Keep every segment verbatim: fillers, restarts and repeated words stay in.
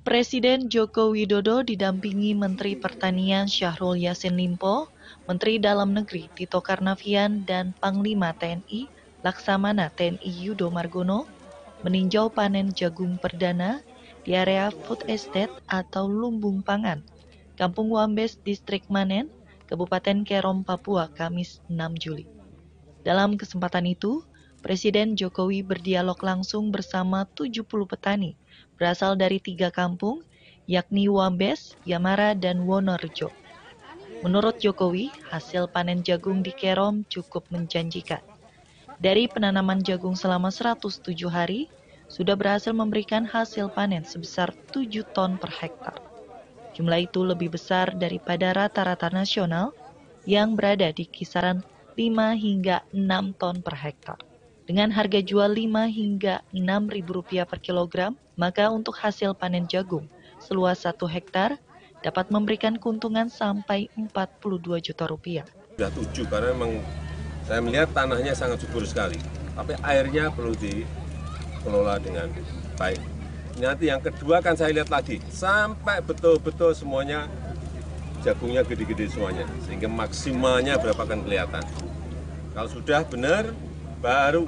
Presiden Joko Widodo didampingi Menteri Pertanian Syahrul Yassin Limpo, Menteri Dalam Negeri Tito Karnavian, dan Panglima T N I Laksamana T N I Yudo Margono meninjau panen jagung perdana di area Food Estate atau Lumbung Pangan, Kampung Wambes, Distrik Manen, Kabupaten Kerom, Papua, Kamis enam Juli. Dalam kesempatan itu, Presiden Jokowi berdialog langsung bersama tujuh puluh petani berasal dari tiga kampung, yakni Wambes, Yamara, dan Wonorejo. Menurut Jokowi, hasil panen jagung di Kerom cukup menjanjikan. Dari penanaman jagung selama seratus tujuh hari, sudah berhasil memberikan hasil panen sebesar tujuh ton per hektar. Jumlah itu lebih besar daripada rata-rata nasional yang berada di kisaran lima hingga enam ton per hektar. Dengan harga jual lima hingga enam ribu rupiah per kilogram, maka untuk hasil panen jagung seluas satu hektar dapat memberikan keuntungan sampai empat puluh dua juta rupiah. Sudah tujuh karena memang saya melihat tanahnya sangat subur sekali, tapi airnya perlu dikelola dengan baik. Nanti yang kedua kan saya lihat lagi, sampai betul-betul semuanya jagungnya gede-gede semuanya, sehingga maksimalnya berapa kan kelihatan. Kalau sudah benar, baru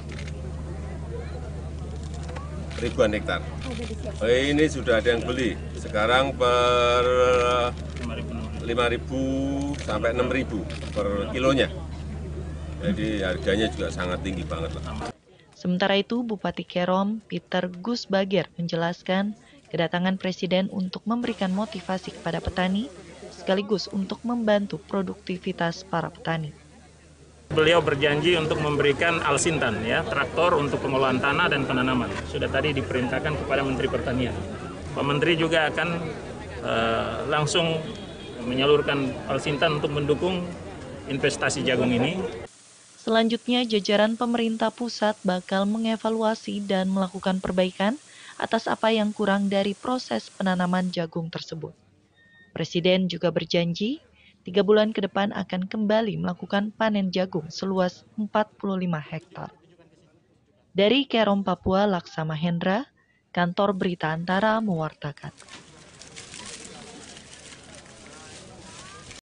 ribuan hektar. Oh, ini sudah ada yang beli, sekarang per lima ribu sampai enam ribu per kilonya. Jadi harganya juga sangat tinggi banget lah. Sementara itu, Bupati Kerom, Peter Gus Bager, menjelaskan kedatangan Presiden untuk memberikan motivasi kepada petani, sekaligus untuk membantu produktivitas para petani. Beliau berjanji untuk memberikan Alsintan, ya, traktor untuk pengolahan tanah dan penanaman. Sudah tadi diperintahkan kepada Menteri Pertanian. Pak Menteri juga akan uh, langsung menyalurkan Alsintan untuk mendukung investasi jagung ini. Selanjutnya, jajaran pemerintah pusat bakal mengevaluasi dan melakukan perbaikan atas apa yang kurang dari proses penanaman jagung tersebut. Presiden juga berjanji, tiga bulan ke depan akan kembali melakukan panen jagung seluas empat puluh lima hektar. Dari Kerom, Papua, Laksama Hendra, Kantor Berita Antara mewartakan.